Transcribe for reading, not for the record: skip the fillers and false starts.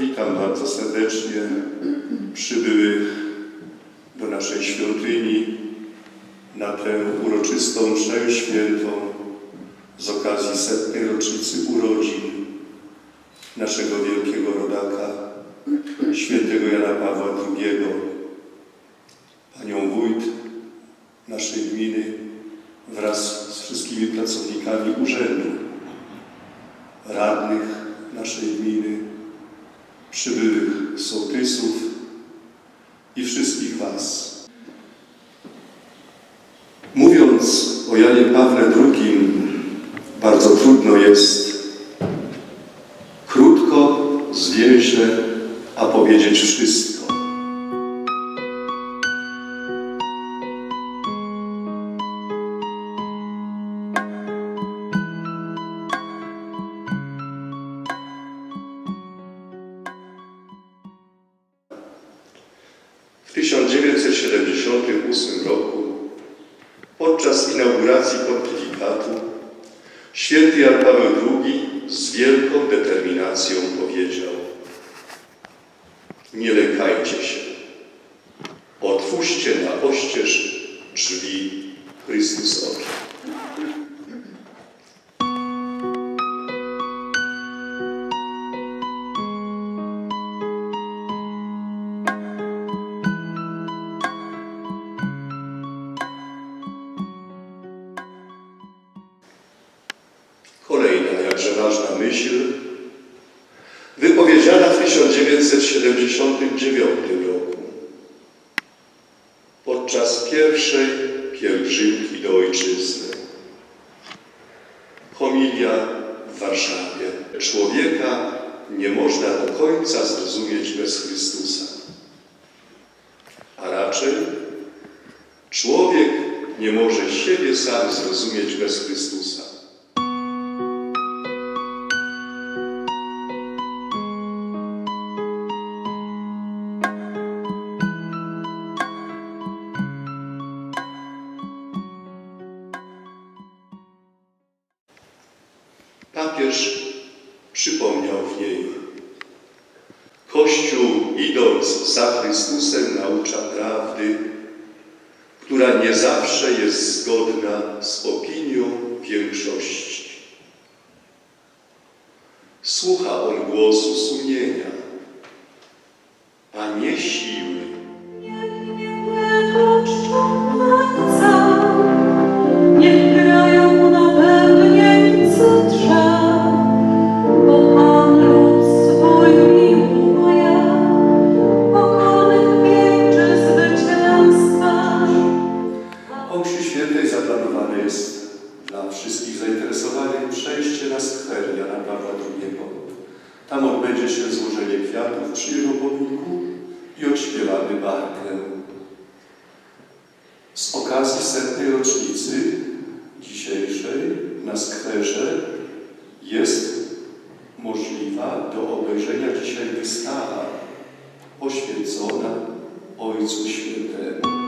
Witam bardzo serdecznie przybyłych do naszej świątyni na tę uroczystą mszę świętą z okazji 100. rocznicy urodzin naszego wielkiego rodaka, świętego Jana Pawła II. Panią wójt naszej gminy wraz z wszystkimi pracownikami urzędu, radnych naszej gminy, przybyłych sołtysów i wszystkich was. Mówiąc o Janie Pawle II, bardzo trudno jest krótko, zwięźle, a powiedzieć wszystko. W 1978 roku, podczas inauguracji pontyfikatu, święty Jan Paweł II z wielką determinacją powiedział: nie lękajcie się, otwórzcie na oścież drzwi Chrystusowi. Kolejna, jakże ważna myśl, wypowiedziana w 1979 roku podczas pierwszej pielgrzymki do Ojczyzny. Homilia w Warszawie. Człowieka nie można do końca zrozumieć bez Chrystusa, a raczej człowiek nie może siebie sam zrozumieć bez Chrystusa. Papież przypomniał w niej: Kościół, idąc za Chrystusem, naucza prawdy, która nie zawsze jest zgodna z opinią większości. Słucha on głosu sumienia, a nie siły. Zaplanowane jest dla wszystkich zainteresowanych przejście na skwer Jana Pawła II. Tam odbędzie się złożenie kwiatów przy jego pomniku i odśpiewamy barkę. Z okazji 100. rocznicy dzisiejszej na skwerze jest możliwa do obejrzenia dzisiaj wystawa poświęcona Ojcu Świętemu.